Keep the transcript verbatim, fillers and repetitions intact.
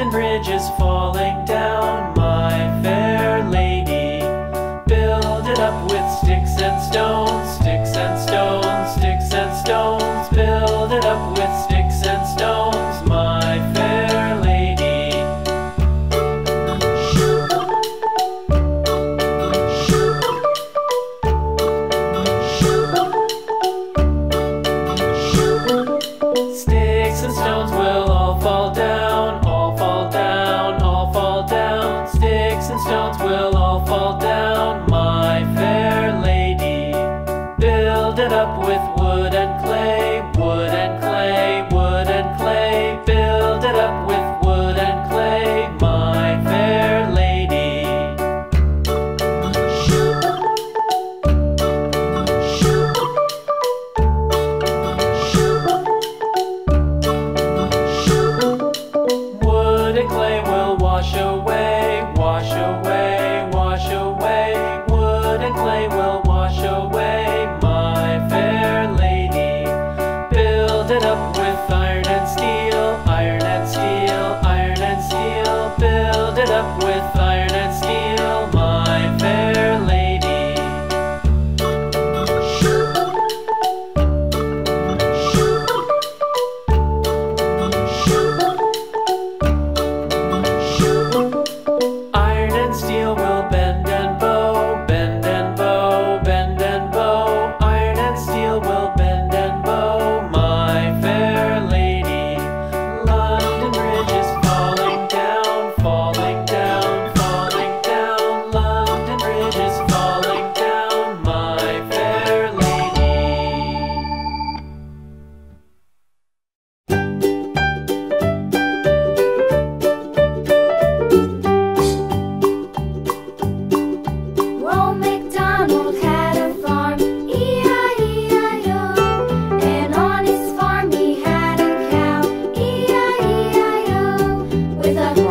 London Bridge is falling down, my fair lady. Build it up with sticks and stones, sticks and stones, sticks and stones. Build it up with sticks and stones, my fair lady. Sticks and stones will all fall down, all fall down, all fall down. Sticks and stones will all fall down, my fair lady. Build it up with wood and clay, wood and clay, wood and clay. Build it up with wood and clay, my fair lady. Wood and clay will wash away, wash away, wash away. Wood and clay will wash away, my fair lady. Build it up with iron and steel, iron and steel, iron and steel. Build it up with iron and steel, my fair lady. Iron and steel will bend and bow, bend and bow, bend and bow. Iron and steel will bend and bow, my fair lady. London Bridge is falling down, falling down, falling down. London Bridge is falling down, my fair lady. Old MacDonald had a farm, E I E I O. And on his farm he had a cow, E I E I O. With a